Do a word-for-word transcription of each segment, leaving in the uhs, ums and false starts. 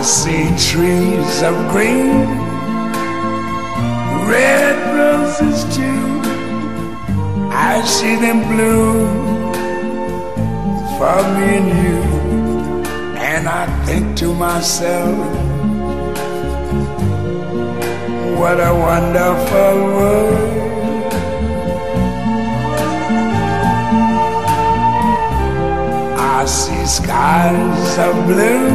see trees of green, red roses too. I see them bloom for me and you. And I think to myself, what a wonderful world. I see skies of blue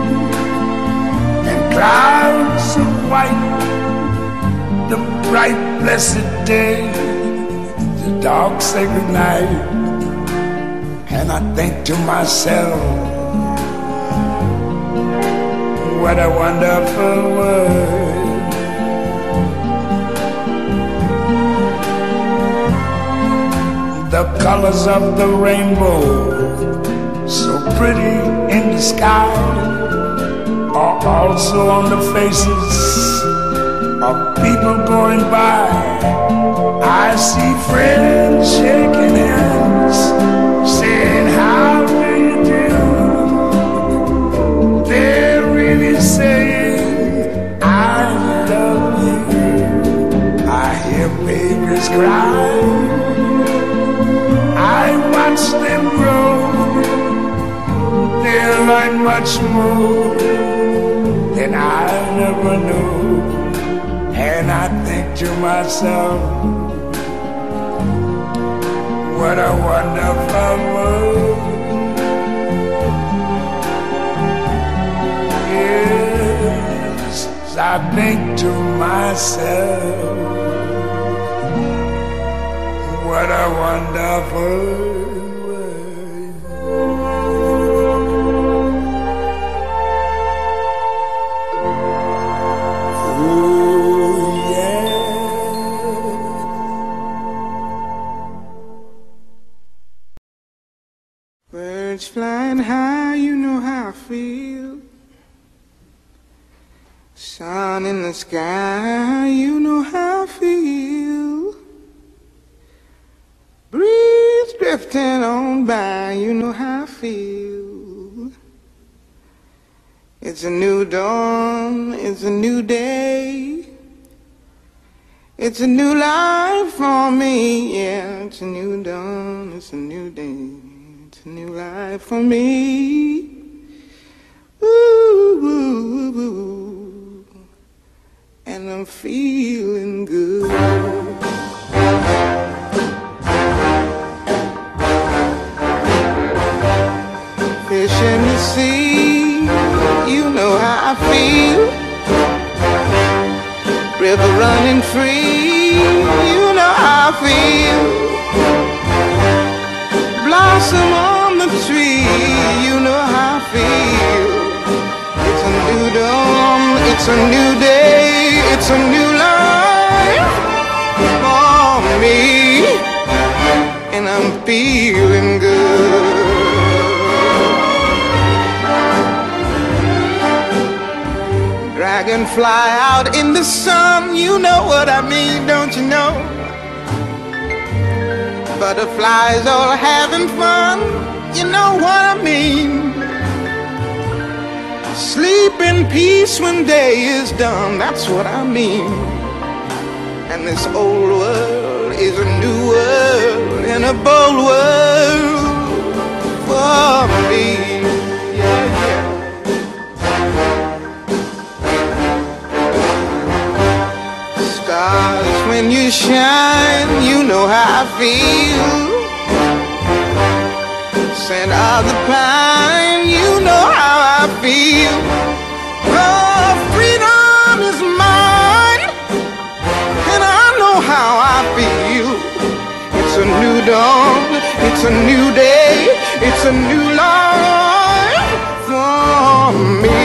and clouds of white, the bright blessed day, the dark sacred night. And I think to myself, what a wonderful world. The colors of the rainbow, so pretty in the sky, are also on the faces of people going by. I see friends shaking hands, saying, how do you do? They're really saying, I love you. I hear babies cry, I watch them grow. They'll learn much more than I never knew. And I think to myself, what a wonderful world. Yes, I think to myself, what a wonderful world. Oh, yeah. Birds flying high, you know how I feel. Sun in the sky, you know how I feel. Breeze drifting on by, you know how I feel. It's a new dawn, it's a new day. It's a new life for me, yeah. It's a new dawn, it's a new day. It's a new life for me. Ooh, ooh, ooh. And I'm feeling good. Fish in the sea, you know how I feel. River running free, you know how I feel. Blossom on the tree, you know how I feel. It's a new dawn, it's a new day, it's a new life for me. And I'm feeling good. Dragonfly out in the sun, you know what I mean, don't you know? Butterflies all having fun, you know what I mean. Sleep in peace when day is done, that's what I mean. And this old world is a new world and a bold world for me. Yeah, yeah. Stars, when you shine, you know how I feel. Scent of the pine, you know how I feel. Oh, freedom is mine, and I know how I feel. It's a new dawn, it's a new day, it's a new life for me.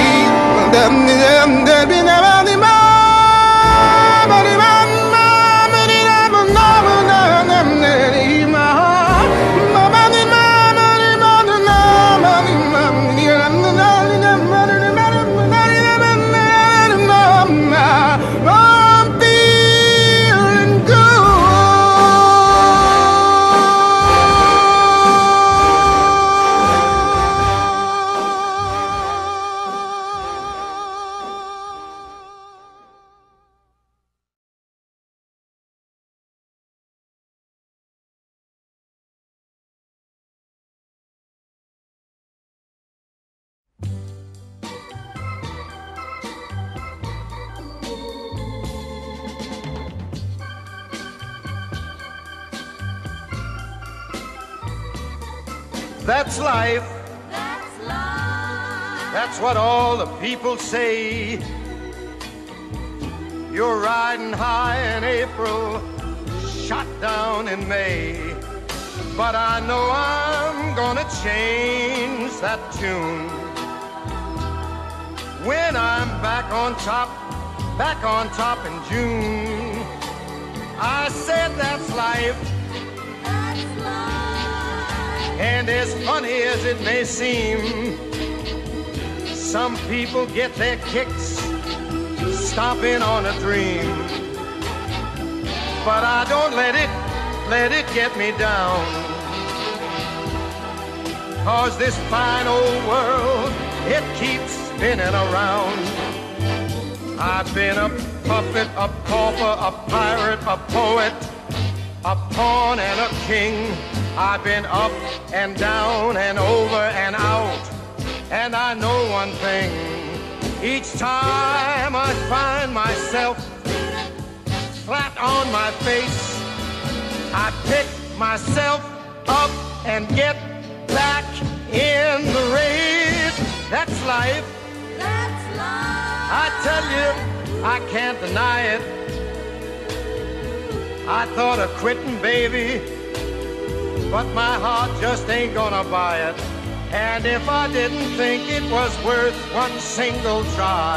That's life. That's life. That's what all the people say. You're riding high in April, shot down in May. But I know I'm gonna change that tune when I'm back on top, back on top in June. I said that's life. That's life. And as funny as it may seem, some people get their kicks stomping on a dream. But I don't let it, let it get me down. 'Cause this fine old world, it keeps spinning around. I've been a puppet, a pauper, a pirate, a poet, a pawn and a king. I've been up and down and over and out. And I know one thing, each time I find myself flat on my face, I pick myself up and get back in the race. That's life. That's life. I tell you, I can't deny it. I thought of quitting, baby, but my heart just ain't gonna buy it. And if I didn't think it was worth one single try,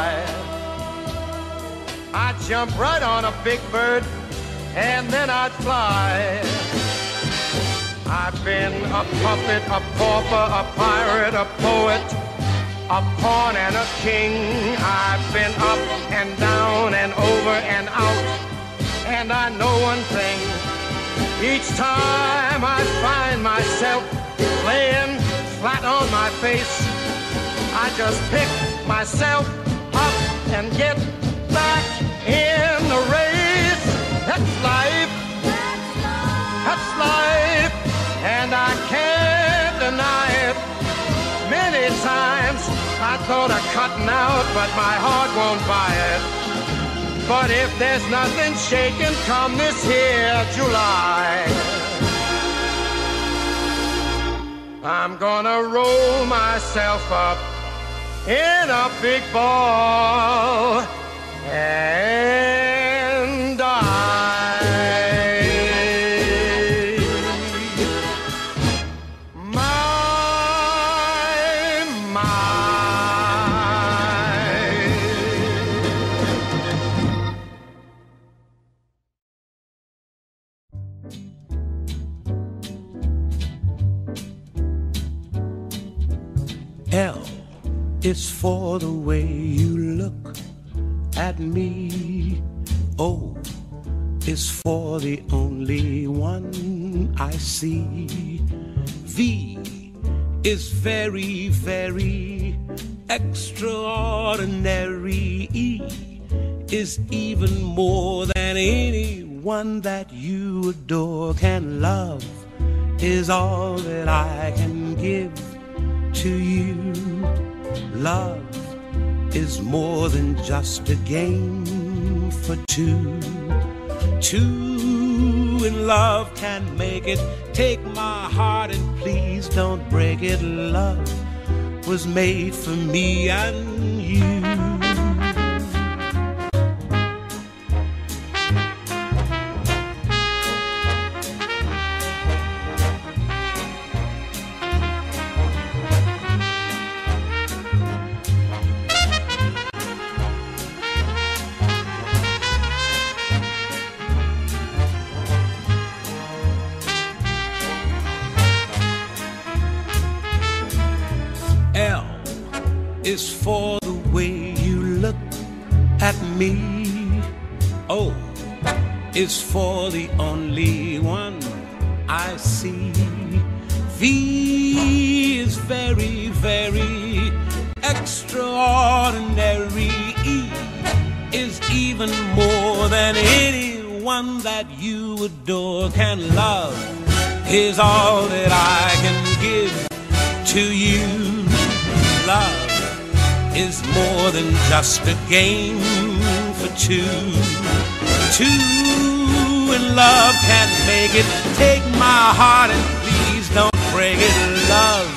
I'd jump right on a big bird and then I'd fly. I've been a puppet, a pauper, a pirate, a poet, a pawn and a king. I've been up and down and over and out. And I know one thing, each time I find myself laying flat on my face, I just pick myself up and get back in the race. That's life. That's life. That's life. And I can't deny it. Many times I thought of cutting out, but my heart won't buy it. But if there's nothing shaking come this here July, I'm gonna roll myself up in a big ball and die. L is for the way you look at me. O is for the only one I see. V is very, very extraordinary. E is even more than anyone that you adore can love, is all that I can give to you. Love is more than just a game for two. Two in love can make it. Take my heart and please don't break it. Love was made for me and you. L is for the way you look at me. O is for the only one I see. V is very, very extraordinary. E is even more than anyone that you adore can love, is all that I can give to you. Love is more than just a game for two. Two in love can make it. Take my heart and please don't break it. Love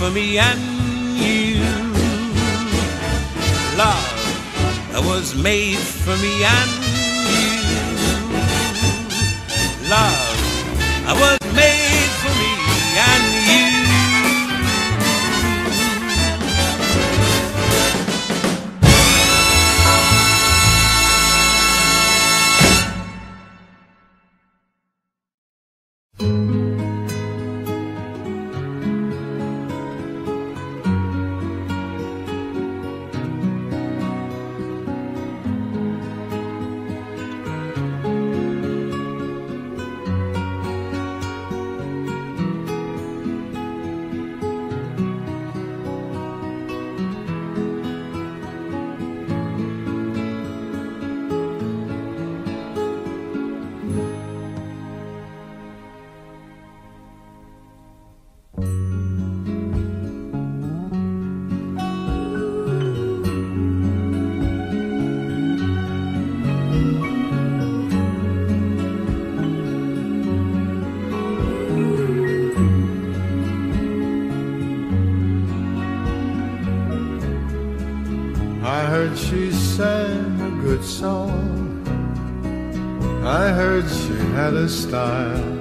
for me and you. Love that was made for me and you. Love that was made for me and you. I heard she sang a good song. I heard she had a style.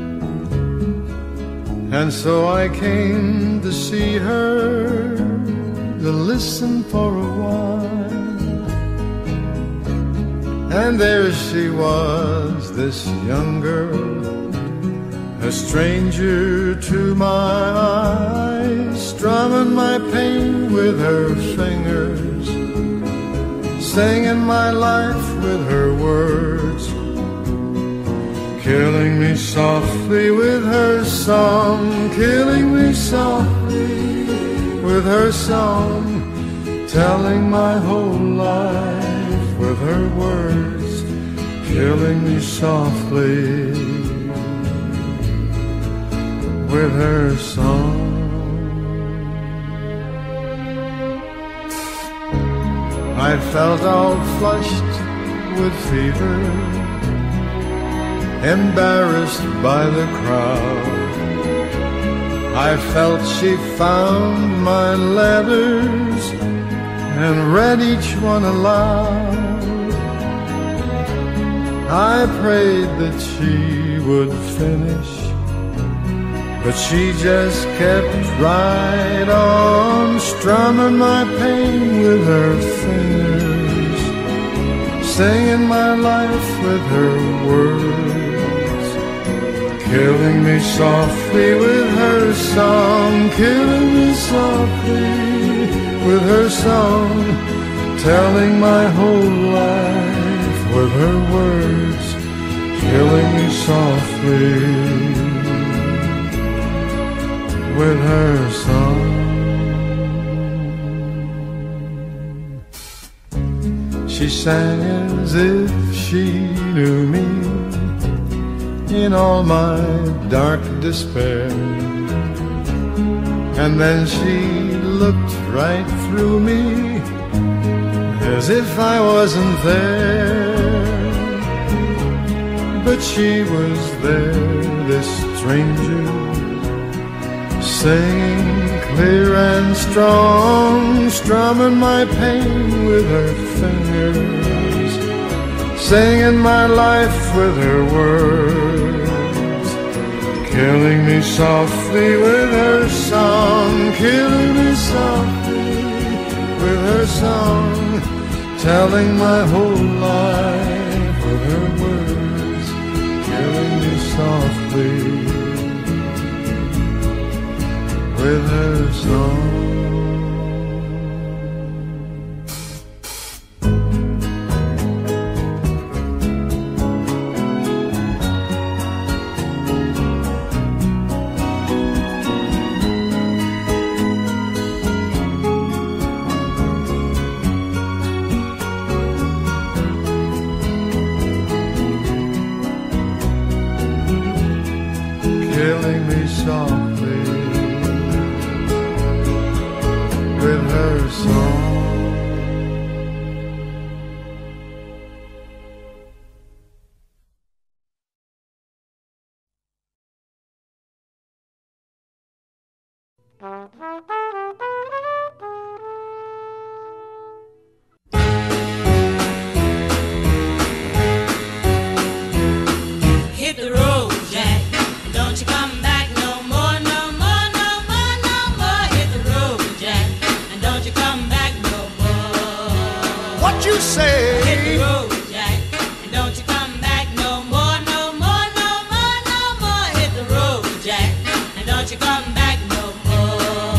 And so I came to see her, to listen for a while. And there she was, this young girl, a stranger to my eyes, strumming my pain with her fingers, singing my life with her words, killing me softly with her song, killing me softly with her song, telling my whole life with her words, killing me softly with her song. I felt all flushed with fever, embarrassed by the crowd. I felt she found my letters and read each one aloud. I prayed that she would finish, but she just kept right on, strumming my pain with her fingers, singing my life with her words, killing me softly with her song, killing me softly with her song, telling my whole life with her words, killing me softly with her song. She sang as if she knew me in all my dark despair, and then she looked right through me as if I wasn't there. But she was there, this stranger, singing clear and strong, strumming my pain with her fingers, singing my life with her words, killing me softly with her song, killing me softly with her song, telling my whole life with her words, killing me softly with her song. Killing me softly with her song. Hit the road, Jack, and don't you come back no more, no more, no more, no more. Hit the road, Jack, and don't you come back no more. What you say? Hit the road, Jack, and don't you come back no more, no more, no more, no more. Hit the road, Jack, and don't you come back no more.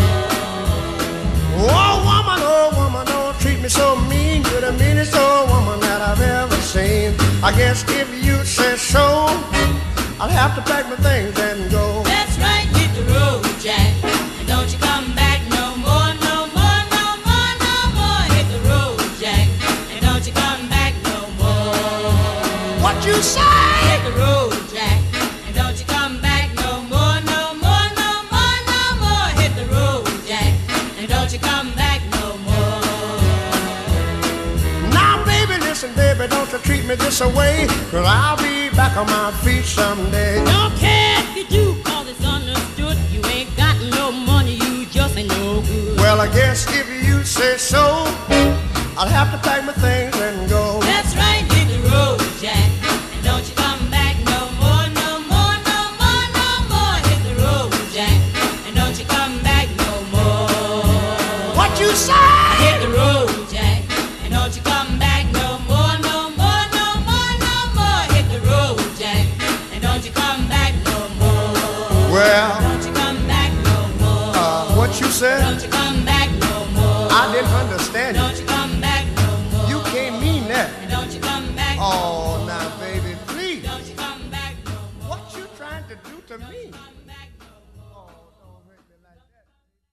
Oh woman, oh woman, don't treat me so mean. You're the meanest old woman that I've ever seen. I guess if you say so, I'll have to pack my things and go. That's right, hit the road, Jack, and don't you come back no more, no more, no more, no more. Hit the road, Jack, and don't you come back no more. What you say? Hit the road, Jack, and don't you come back no more, no more, no more, no more. Hit the road, Jack, and don't you come back no more. Now baby, listen baby, don't you treat me this away, 'cause I'll be back on my feet someday. Don't care if you do, 'cause it's understood. You ain't got no money, you just ain't no good. Well, I guess if you say so, I'll have to pack my things and go. That's right, hit the road, Jack, and don't you come back no more, no more, no more, no more. Hit the road, Jack, and don't you come back no more. What you say? Hit the road, Jack, and don't you come back no more, no more, no more, no more. Hit the road, Jack, and don't you come back no more. Well, Don't you come back no more. uh, what you said? Don't you come back no more. I didn't understand you. Don't you come back no more. You can't mean that. Don't you come back no Oh, more. now baby, please. Don't you come back no more. What you trying to do to me? Come back no more. Oh, don't hurt me like that.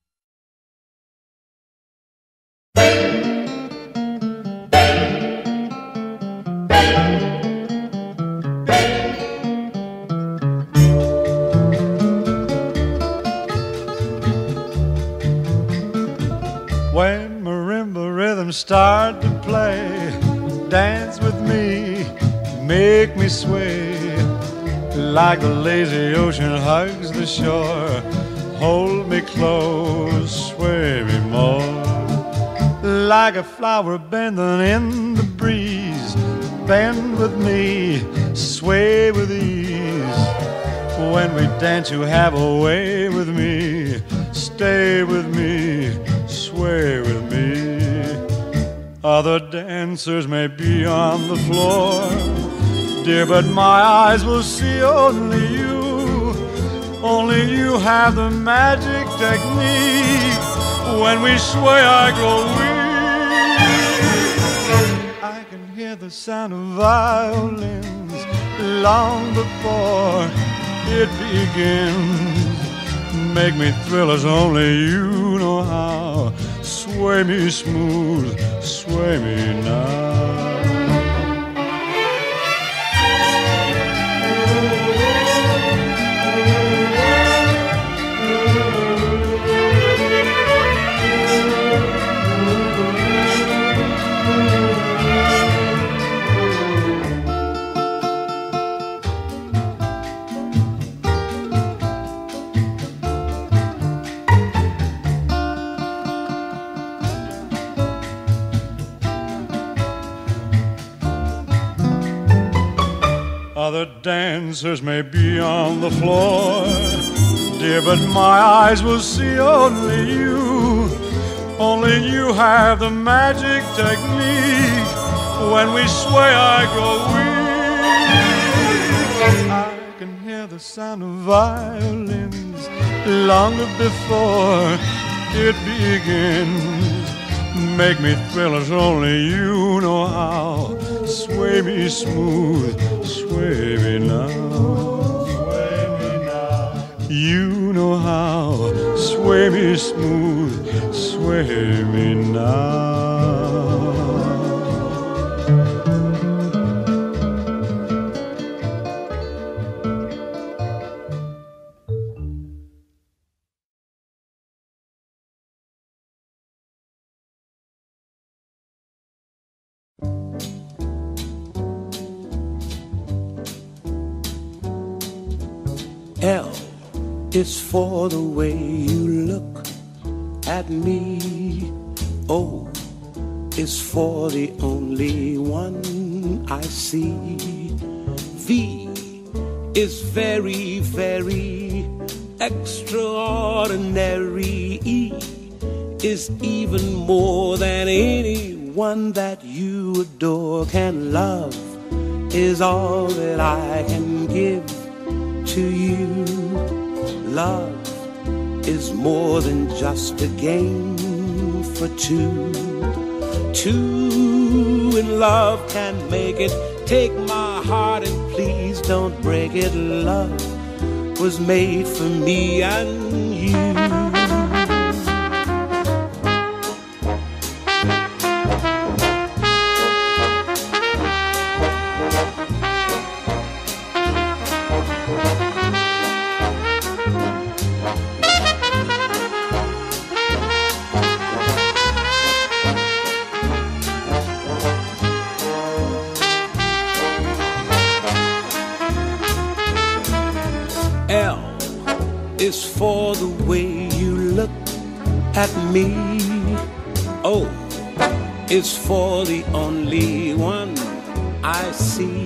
When marimba rhythms start to play, dance with me, make me sway. Like the lazy ocean hugs the shore, hold me close, sway me more. Like a flower bending in the breeze, bend with me, sway with ease. When we dance you have a way with me, stay with me, sway with me. Other dancers may be on the floor, dear, but my eyes will see only you. Only you have the magic technique. When we sway I grow weak. I can hear the sound of violins long before it begins. Make me thrill as only you know how. Sway me smooth, sway me now. Other dancers may be on the floor, dear, but my eyes will see only you. Only you have the magic technique. When we sway I grow weak. I can hear the sound of violins long before it begins. Make me thrill as only you know how. Sway me smooth, sway me now. Sway me now. You know how. Sway me smooth, sway me now. L is for the way you look at me. O is for the only one I see. V is very, very extraordinary. E is even more than anyone that you adore can love, is all that I can give to you. Love is more than just a game for two. Two in love can make it. Take my heart and please don't break it. Love was made for me and you. L is for the way you look at me. O is for the only one I see.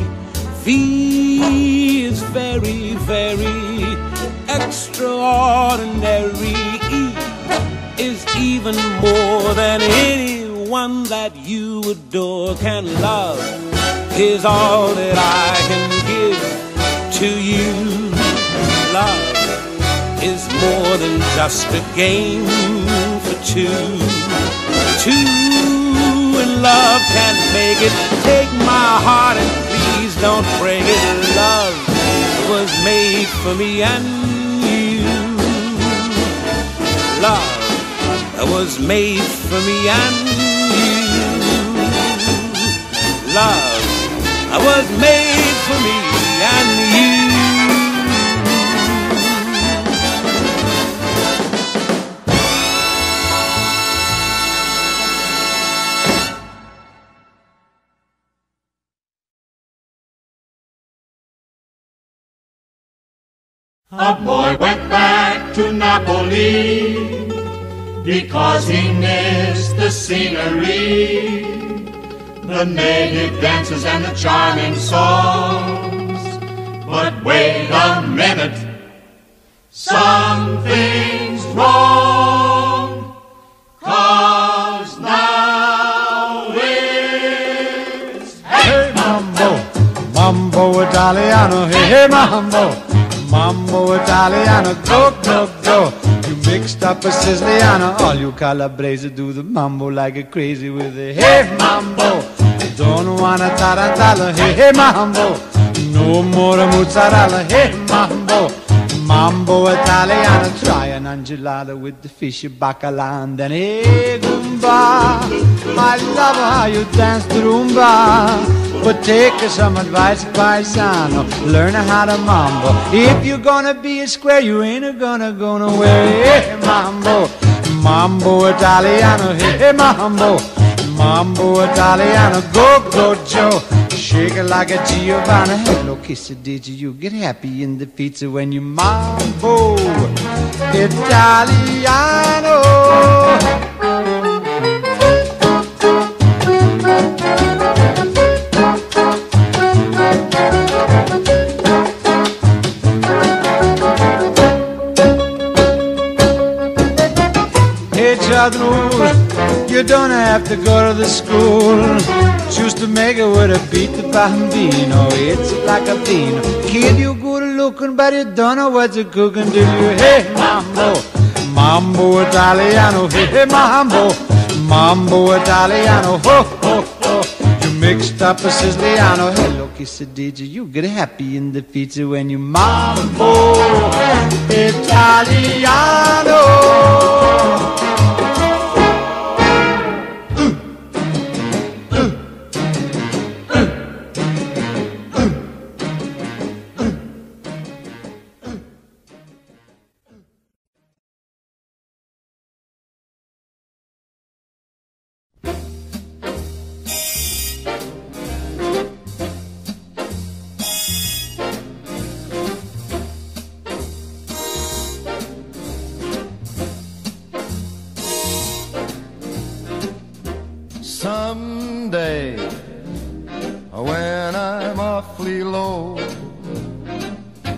V is very, very extraordinary. E is even more than anyone that you adore can love, is all that I can give to you. Love is more than just a game for two. Two in love can make it. Take my heart and please don't break it. Love was made for me and you. Love was made for me and you. Love was made for me and you. A boy went back to Napoli because he missed the scenery, the native dances and the charming songs. But wait a minute, something's wrong, 'cause now it's Hey mambo, mambo Italiano, hey, hey mambo, mambo Italiano, go, go, go. You mixed up a Siciliano, all you Calabrese do the mambo like a crazy with a hey mambo. Don't wanna tarantella, hey, hey mambo, no more mozzarella, hey mambo. Mambo Italiano, try an angelada with the fish bacala and then hey Goomba. I love how you dance the rumba, but take some advice, paisano, learn how to mambo. If you're gonna be a square, you ain't gonna go nowhere. Hey mambo, mambo Italiano, hey mambo, mambo Italiano, go go Joe. Shake it like a Giovanna. Hello, kiss it, did you get happy in the pizza when you mambo Italiano? Hey, Chadru, you don't have to go to the school. Choose to make it with a beat the bambino. It's like a vino. Kid, you good looking, but you don't know what you're cooking, do you? Hey, mambo, mambo Italiano. Hey, mambo, mambo Italiano. Ho, ho, ho. You mixed up a Siciliano. Hello, kiss it, did you? You get happy in the pizza when you mambo Italiano.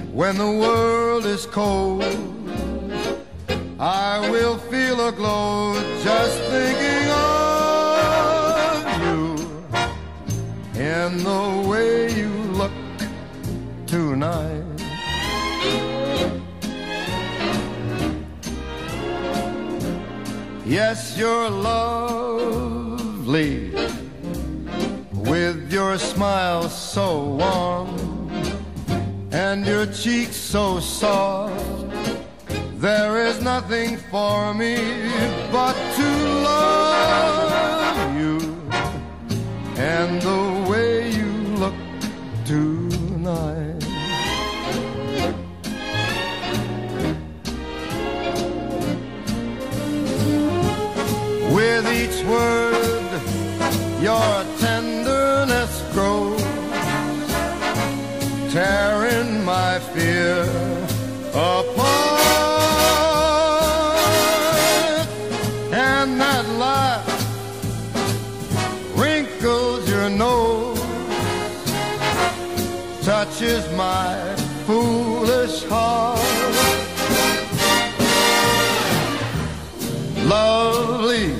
When the world is cold, I will feel a glow just thinking of you and the way you look tonight. Yes, you're lovely with your smile so warm and your cheeks so soft. There is nothing for me but to love you and the way you look tonight. With each word, your tenderness grows, tearing my fear apart. And that laugh wrinkles your nose, touches my foolish heart. Lovely,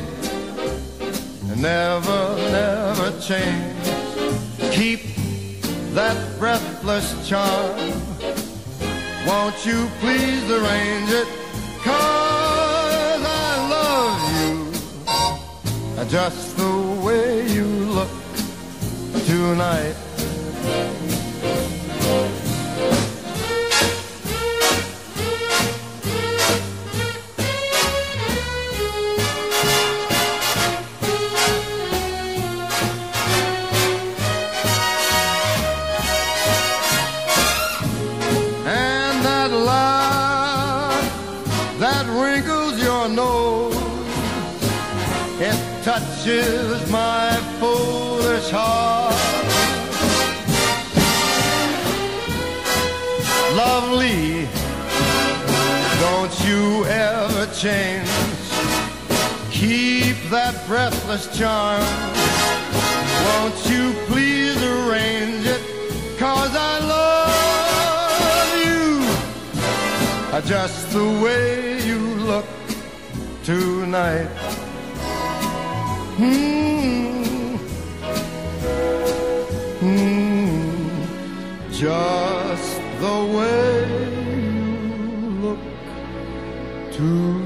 never, never change. Keep that breathless charm. Won't you please arrange it? 'Cause I love you just the way you look tonight. Touches my foolish heart. Lovely, don't you ever change. Keep that breathless charm. Won't you please arrange it? 'Cause I love you just the way you look tonight. Mm, mm, just the way you look tonight.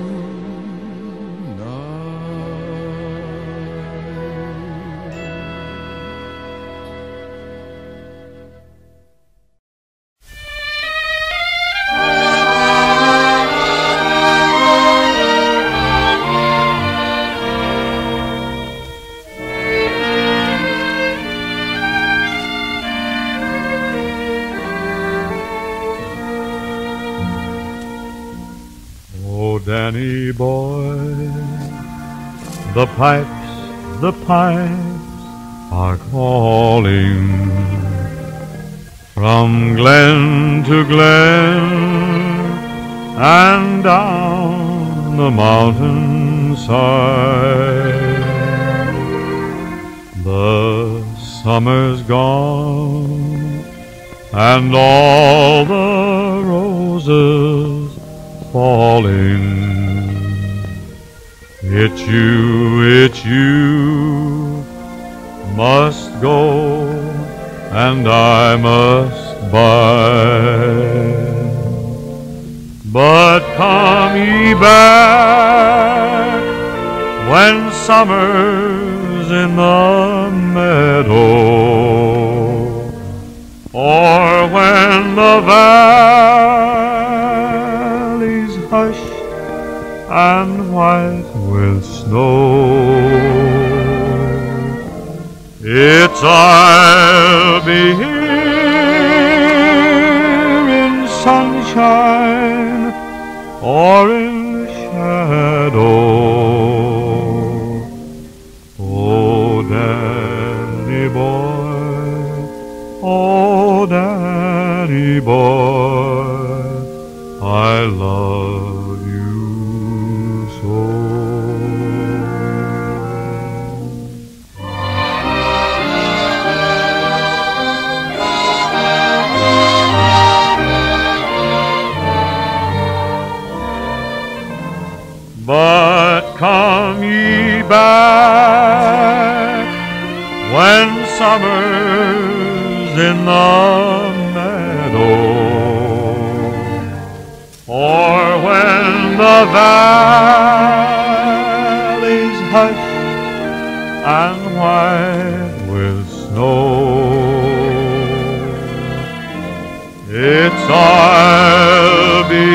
Danny boy, the pipes, the pipes are calling from glen to glen and down the mountainside. The summer's gone and all the roses falling. It's you, it's you must go, and I must bide. But come ye back when summer's in the meadow, or when the valley's hushed and white with snow. It's I'll be here in sunshine or in shadow. Oh, Danny boy, oh, Danny boy, I love you so. Come ye back when summer's in the meadow, or when the valley's hushed and white with snow. It's I'll be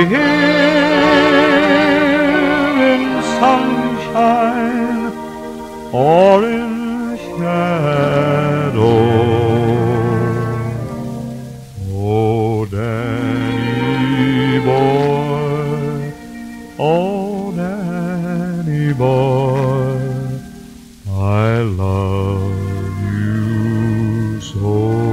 here in sunshine or in shadow. Oh, Danny boy, oh, Danny boy, I love you so.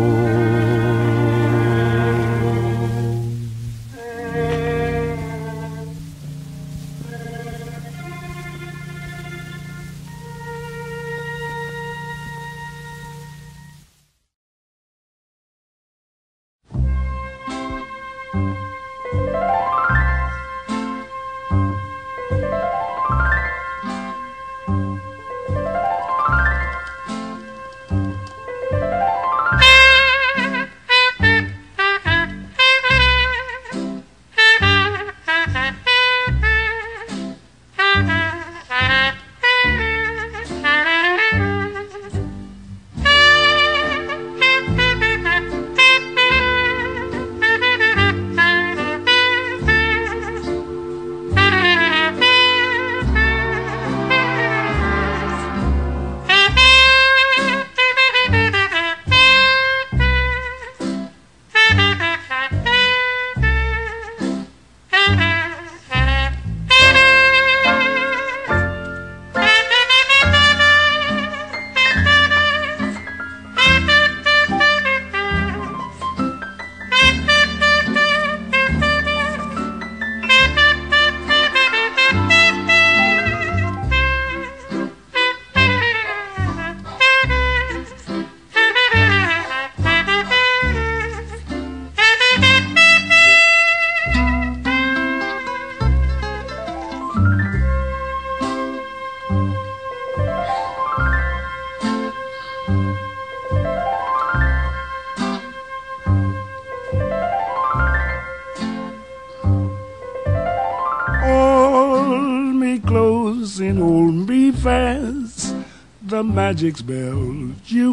And hold me fast, the magic spell you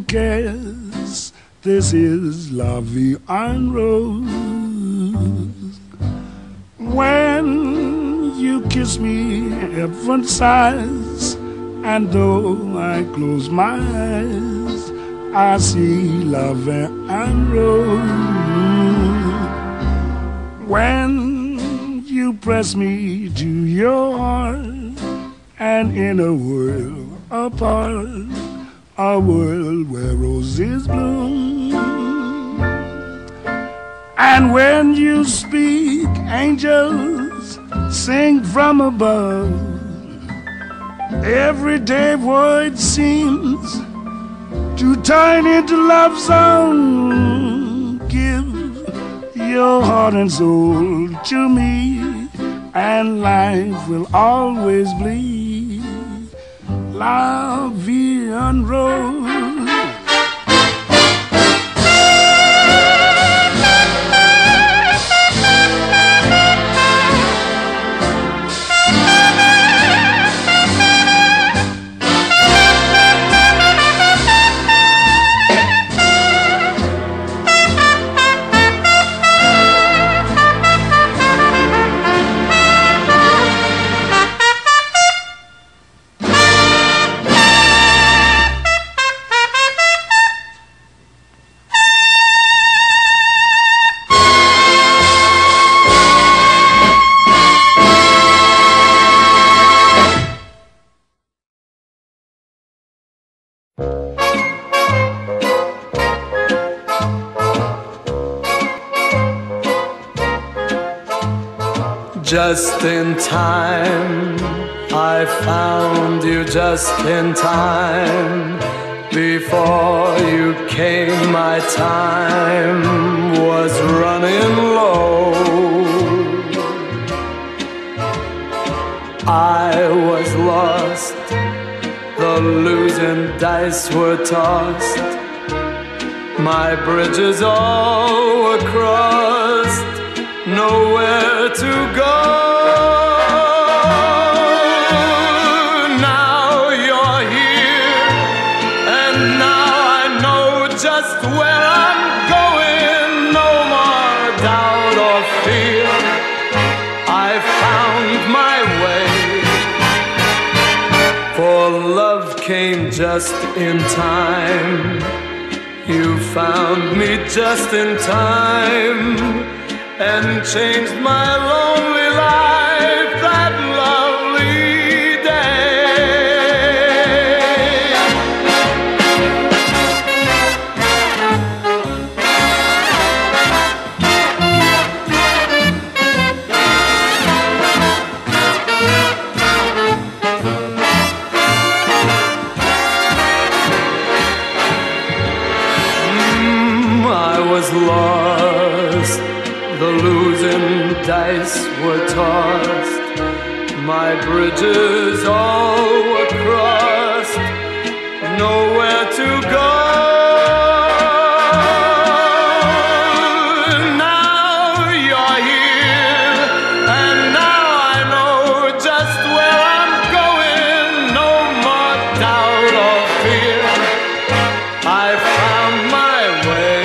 cast. This is La Vie en Rose. When you kiss me, heaven sighs, and though I close my eyes, I see La Vie en Rose. When you press me to your heart, and in a world apart, a world where roses bloom. And when you speak, angels sing from above. Everyday word seems to turn into love song. Give your heart and soul to me, and life will always bleed. La Vie en Rose. Just in time, I found you just in time. Before you came, my time was running low. I was lost the losing dice were tossed, my bridges all were crossed, nowhere to go. Now you're here, and now I know just where I'm going. No more doubt or fear, I found my way. For love came just in time, you found me just in time, and changed my lonely life that lovely lost, the losing dice were tossed, my bridges all were crossed, nowhere to go. Now you're here, and now I know just where I'm going. No more doubt or fear, I found my way.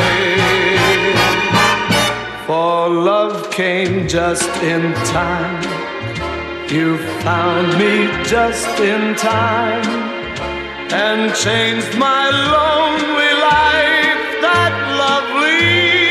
For love came just in time, you found me just in time, and changed my lonely life that lovely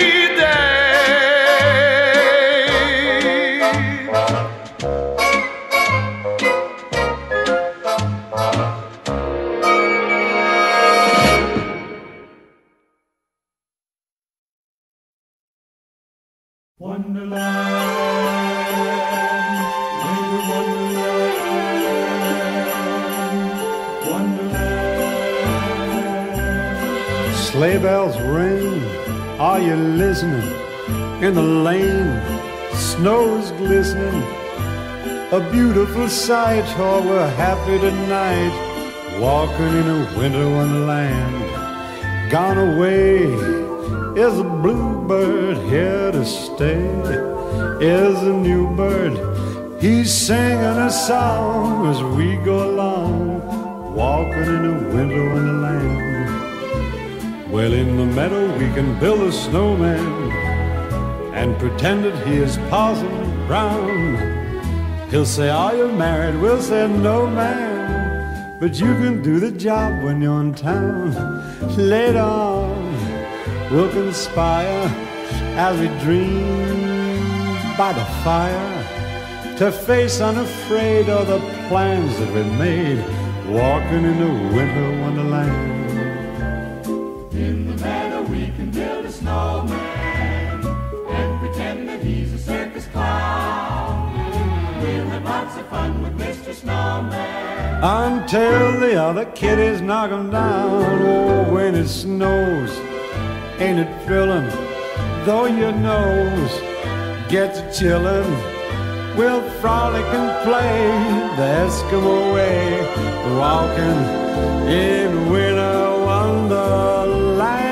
Sleigh bells ring, are you listening? In the lane, snow's glistening, a beautiful sight. Oh, we're happy tonight, walking in a winter wonderland. Gone away is a bluebird, here to stay is a new bird. He's singing a song as we go along, walking in a winter wonderland. Well, in the meadow we can build a snowman and pretend that he is Parson Brown. He'll say, are you married? We'll say, no, man, but you can do the job when you're in town. Later on, we'll conspire as we dream by the fire to face unafraid all the plans that we made, walking in a winter wonderland. In the meadow we can build a snowman and pretend that he's a circus clown. We'll have lots of fun with Mister Snowman until the other kiddies knock him down. Oh, when it snows, ain't it thrilling? Though your nose gets chillin', we'll frolic and play the Eskimo way, walking in winter wonderland.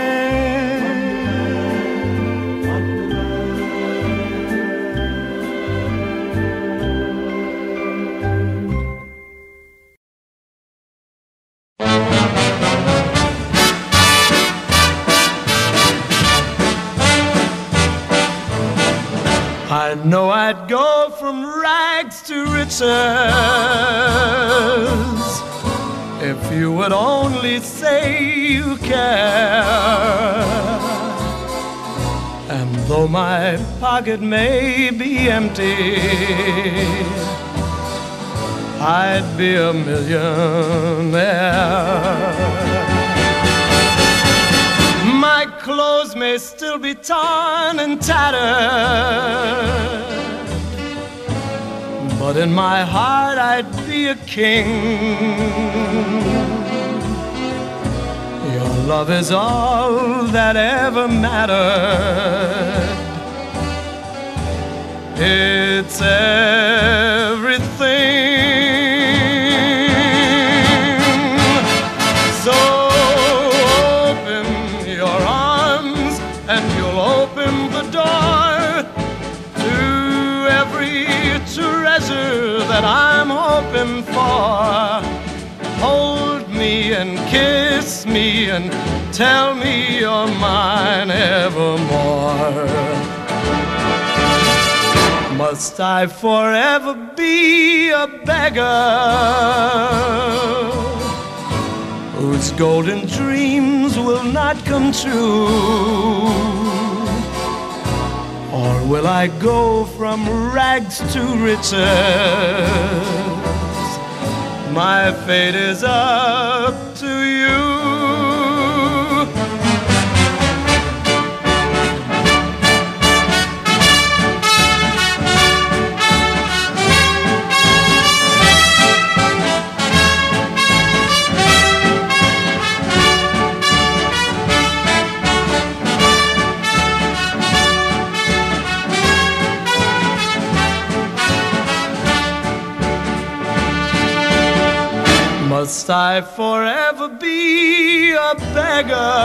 I know I'd go from rags to riches if you would only say you care. And though my pocket may be empty, I'd be a millionaire. My clothes may still be torn and tattered, but in my heart I'd be a king. Your love is all that ever mattered. It's everything. treasure that I'm hoping for. Hold me and kiss me and tell me you're mine evermore. Must I forever be a beggar whose golden dreams will not come true? Or will I go from rags to riches? My fate is up to you. Must I forever be a beggar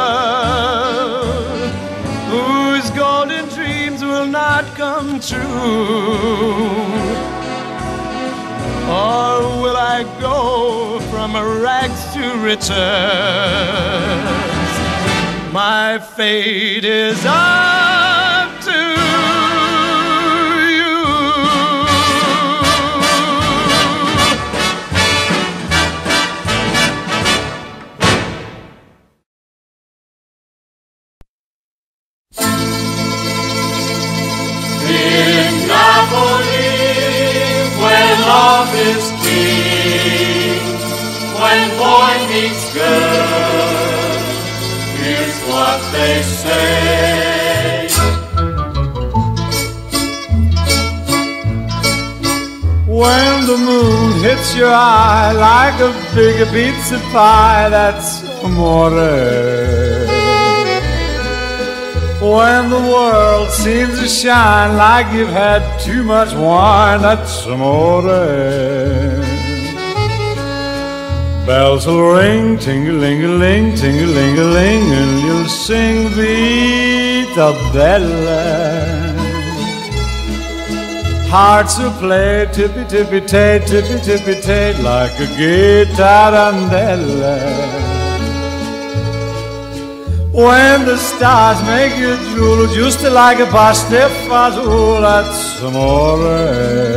whose golden dreams will not come true? Or will I go from rags to riches? My fate is up to in Napoli, where love is king, when boy meets girl, here's what they say. When the moon hits your eye like a big pizza pie, that's amore. When the world seems to shine like you've had too much wine, that's amore. Bells will ring, ting-a-ling-a-ling, ting-a-ling-a-ling, and you'll sing Vita Bella. Hearts will play tippy-tippy-tay, tippy-tippy-tay, like a gay tarantella. When the stars make you drool, just like a pasta fazool, that's amore.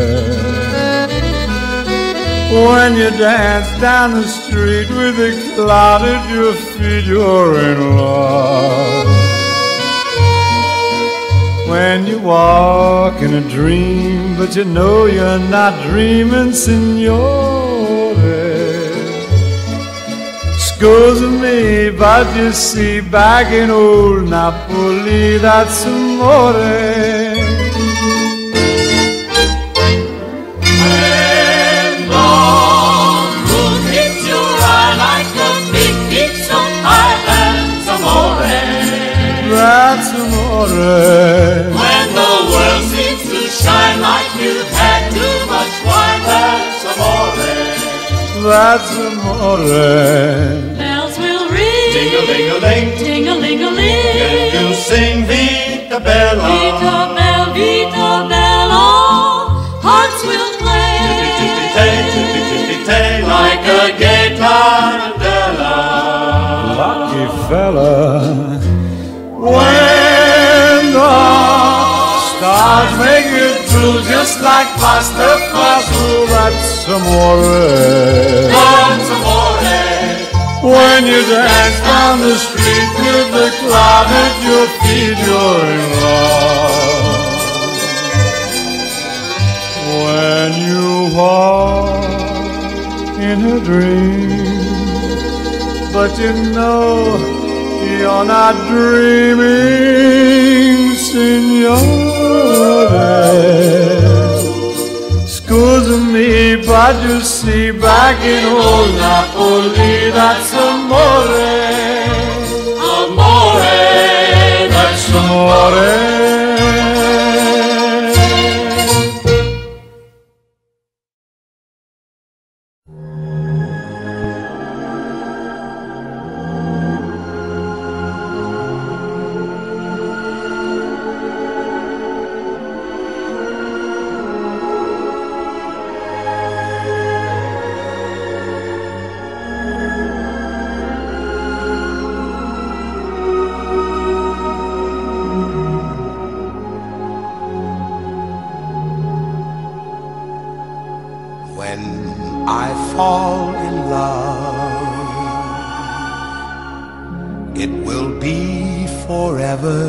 When you dance down the street with a cloud at your feet, you're in love. When you walk in a dream, but you know you're not dreaming, signore. Scusa me, but you see, back in old Napoli, that's amore. When the moon hits your eye like a big pizza pie, that's amore. That's amore. When the world seems to shine like you've had too much wine, that's amore. That's amore. Bells will ring, Ting-a-ling-a-ling, ting-a-ling-a-ling. and you sing Vita Bella. Vita Bella, Vita Bella, hearts will play. Tippy-tippy-tay, tippy-tippy-tay, like a gay tarantella. Lucky fella. When the stars make you drool, just like pasta fazool, that's amore. That's amore. When you dance down the street with the cloud at your feet, you're in love. When you walk in a dream, but you know you're not dreaming, signore. Scusa me, but you see, back in old Napoli, that's amore. Amore, that's Amore. fall in love, it will be forever,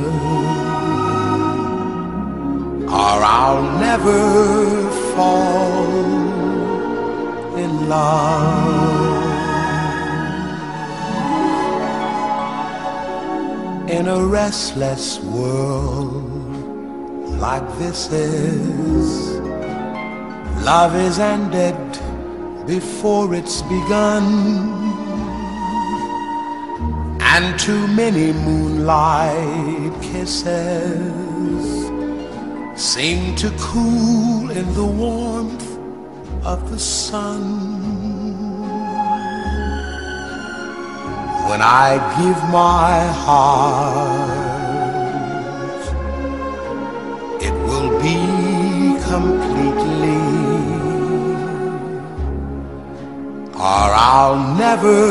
or I'll never fall in love. In a restless world like this is, love is ended before it's begun, and too many moonlight kisses seem to cool in the warmth of the sun. When I give my heart, it will be completely, or I'll never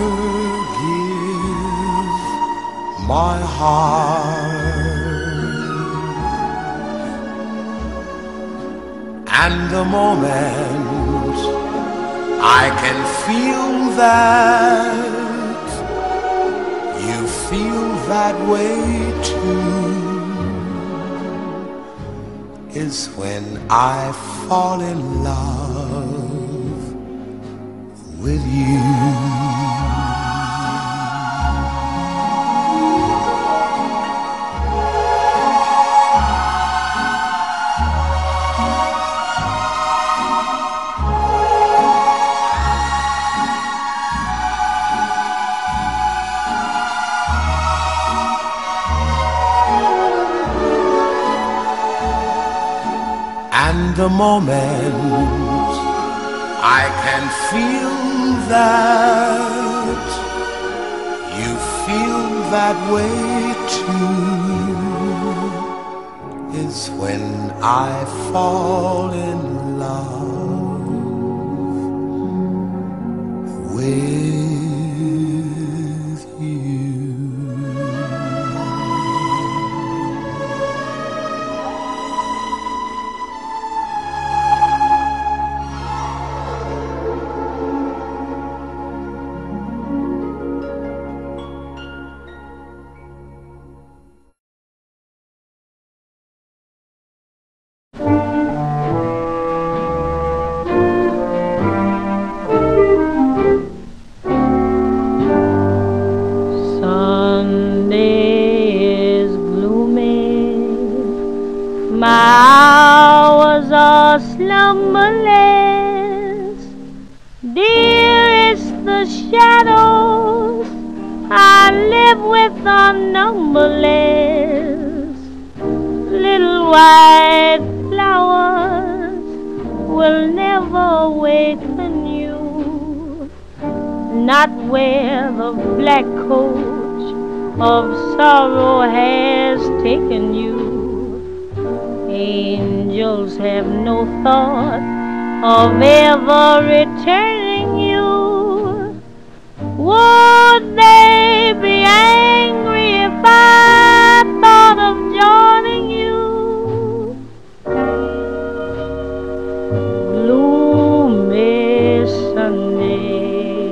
give my heart. And the moment I can feel that you feel that way too is when I fall in love with you. And the moment I can feel that you feel that way too is when I fall in love with you. Slumberless, dearest, the shadows I live with are numberless. Little white flowers will never awaken you, not where the black coach of sorrow has taken you. Angels have no thought of ever returning you. Would they be angry if I thought of joining you? Gloomy Sunday,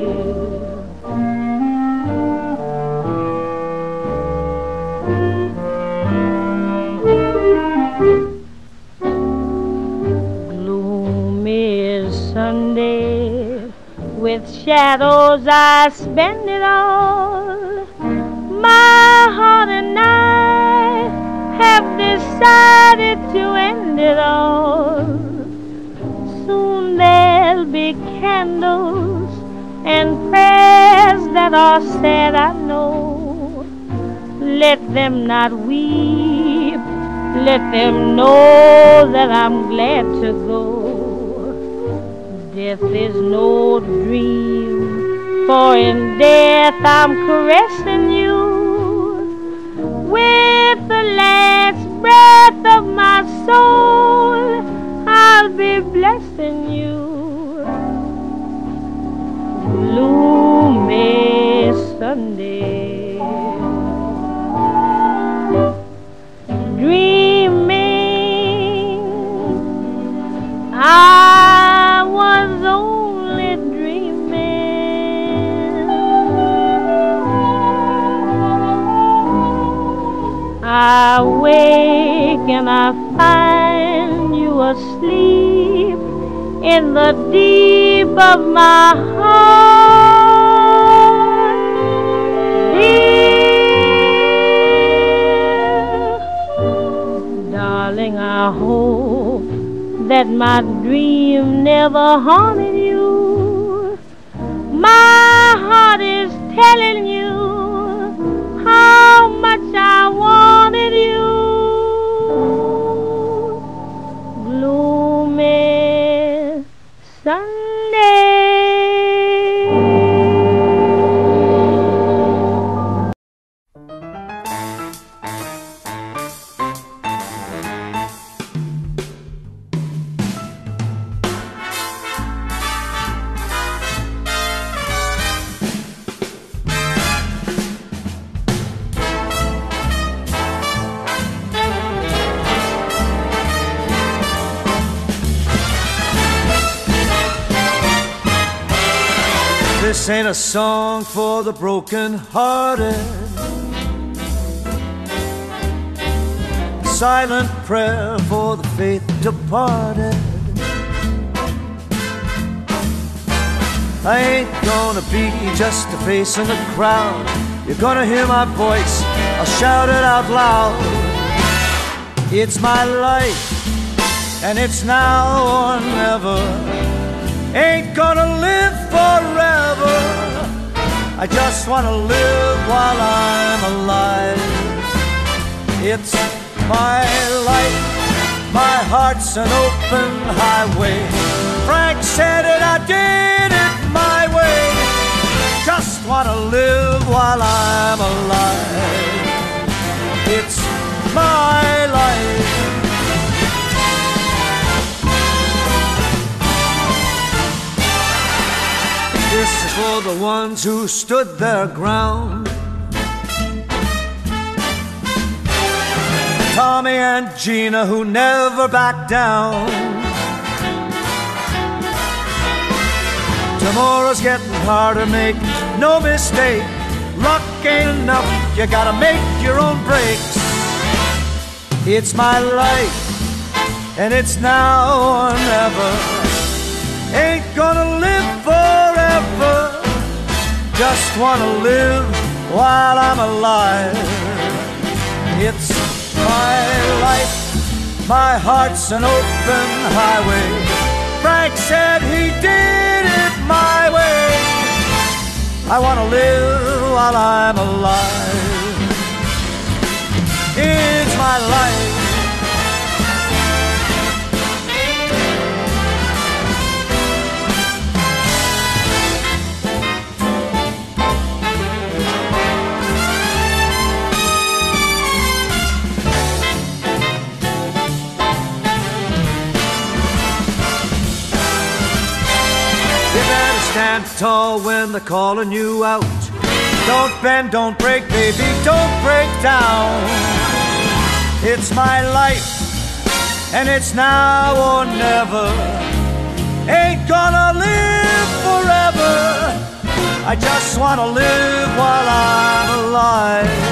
Sunday, with shadows I spend it all. My heart and I have decided to end it all. Soon there'll be candles and prayers that are said, I know. Let them not weep, let them know that I'm glad to go. Death is no dream, for in death I'm caressing you. With the last breath of my soul, I'll be blessing you. Gloomy Sunday, dreaming I was only I find you asleep in the deep of my heart, dear darling, I hope that my dream never haunted you. My heart is telling you how much I wanted you. Gloomy Sunday. This ain't a song for the broken-hearted, silent prayer for the faith departed. I ain't gonna be just a face in the crowd. You're gonna hear my voice, I'll shout it out loud. It's my life, and it's now or never. Ain't gonna live forever. I just wanna live while I'm alive. It's my life, my heart's an open highway. Frank said it, I did it my way. Just wanna live while I'm alive. It's my life. This is for the ones who stood their ground. Tommy and Gina who never backed down. Tomorrow's getting harder, make no mistake. Luck ain't enough, you gotta make your own breaks. It's my life, and it's now or never. Ain't gonna live forever. Just wanna live while I'm alive. It's my life, my heart's an open highway. Frank said he did it my way. I wanna live while I'm alive. It's my life. Stand tall when they're calling you out. Don't bend, don't break, baby, don't break down. It's my life, and it's now or never. Ain't gonna live forever. I just wanna live while I'm alive.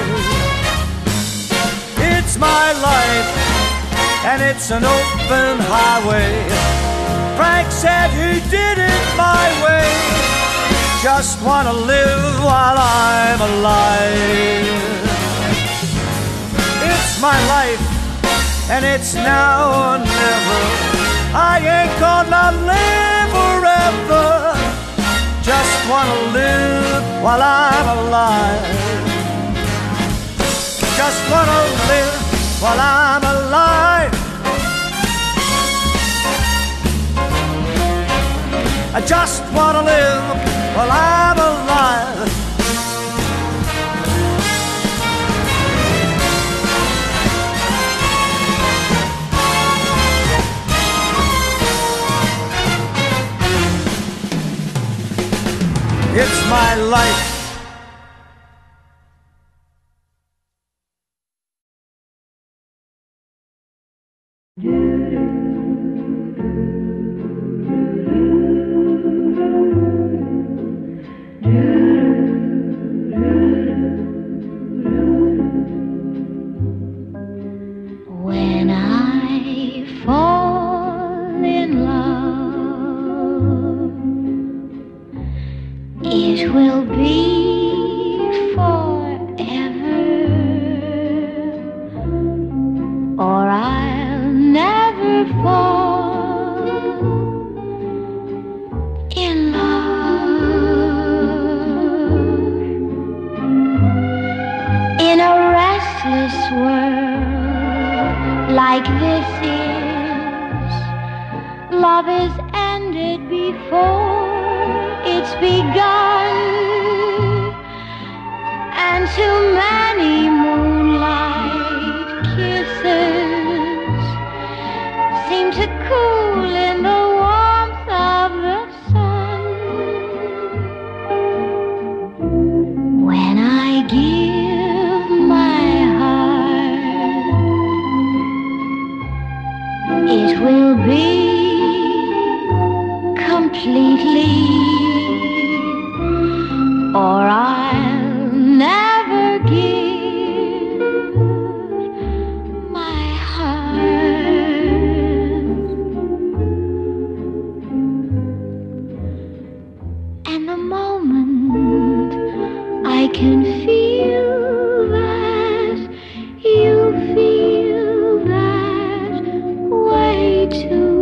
It's my life, and it's an open highway. Frank said he did it my way. Just wanna live while I'm alive. It's my life, and it's now or never. I ain't gonna live forever. Just wanna live while I'm alive. Just wanna live while I'm alive. I just wanna live while I'm alive. It's my life. When I love is ended before it's begun, and too many moonlight kisses seem to cool in the warmth of the sun. When I give my heart, it will be completely, or I'll never give my heart. And the moment I can feel that you feel that way too,